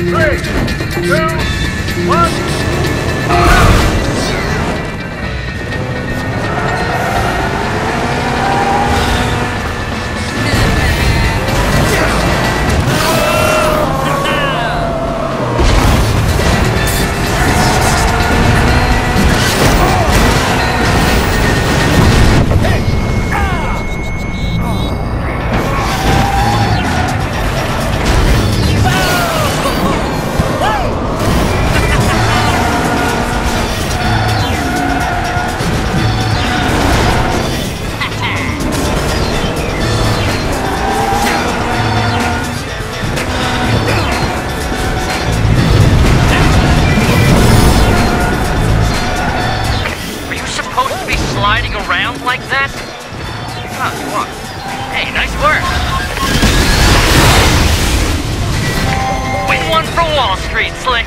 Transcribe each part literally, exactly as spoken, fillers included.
Three, two, one. Like that? Oh, you are. Hey, nice work. Win one for Wall Street, Slick.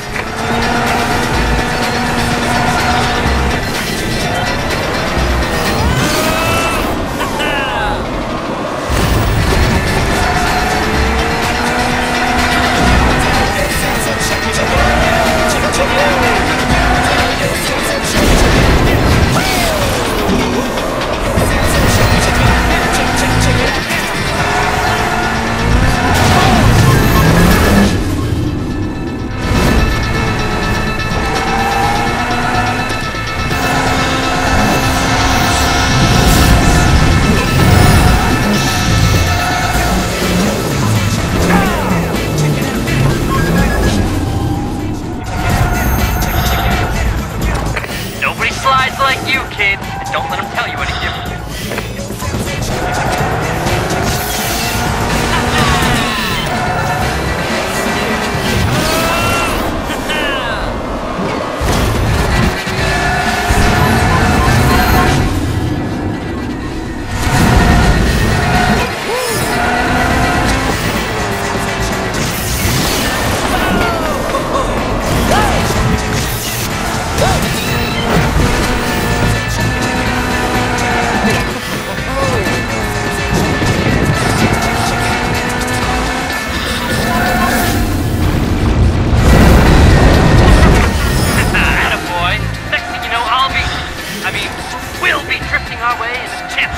Like you, kid, and don't let them tell you any different. Our way in a chip.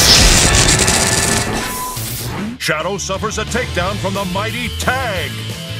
Shadow suffers a takedown from the mighty Tag.